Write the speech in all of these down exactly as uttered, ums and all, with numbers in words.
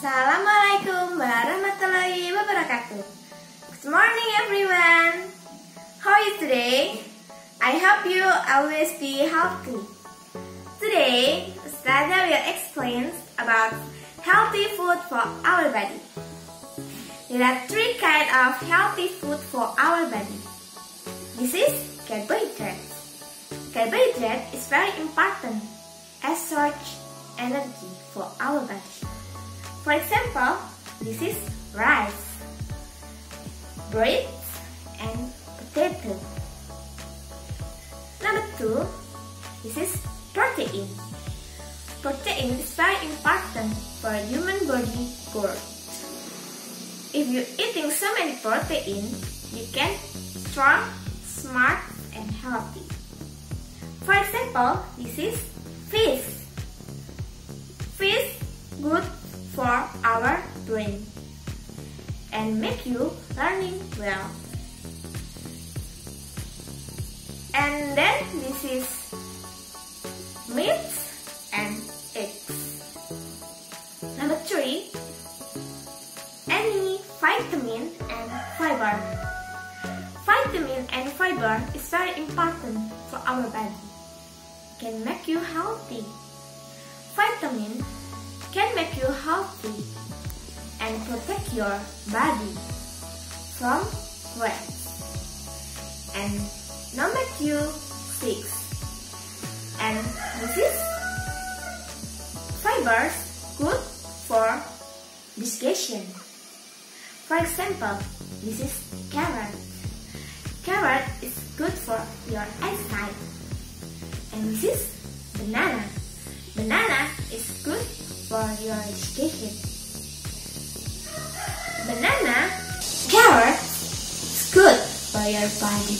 Assalamualaikum warahmatullahi wabarakatuh. Good morning everyone. How are you today? I hope you always be healthy. Today, ustadzah will explain about healthy food for our body. There are three kinds of healthy food for our body. This is carbohydrate. Carbohydrate is very important as source energy for our body. For example, this is rice, bread, and potato. Number two, this is protein. Protein is very important for human body growth. If you're eating so many protein, you can strong, smart, and healthy. For example, this is fish. Fish good for our brain and make you learning well. And then this is meat and eggs. Number three, any vitamin and fiber. Vitamin and fiber is very important for our body. Can make you healthy. Vitamin can make you healthy and protect your body from weight and not make you sick. And this is fibers good for digestion. For example, this is carrot. Carrot is good for your eyesight. And this is banana. Banana is good for your education. Banana, carrot is good for your body.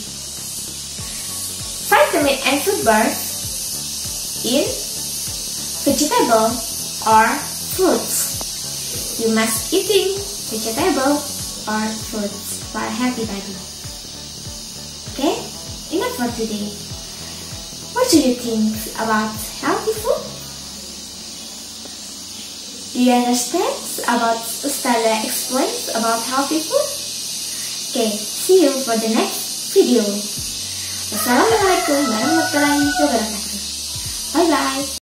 Vitamin and fiber in vegetable or fruits. You must eating vegetable or fruits for a healthy body. Okay, enough for today. What do you think about healthy food? Do you understand about ustadzah explains about healthy food? Okay, see you for the next video. Wassalamualaikum warahmatullahi wabarakatuh. Bye bye.